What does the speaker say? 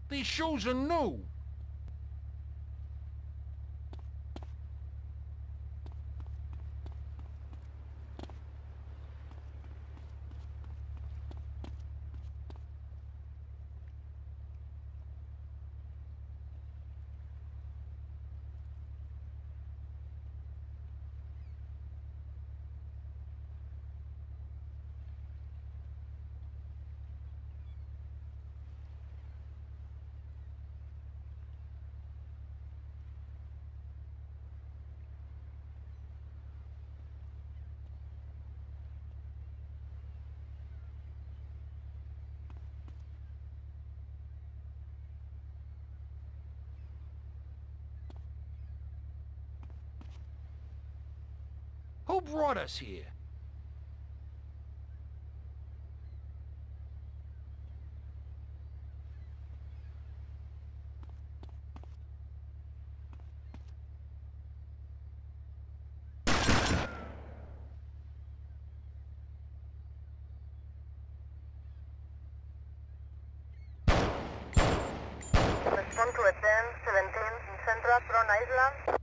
These shoes are new. Who brought us here? Respond to a 10-17 Central Front Island.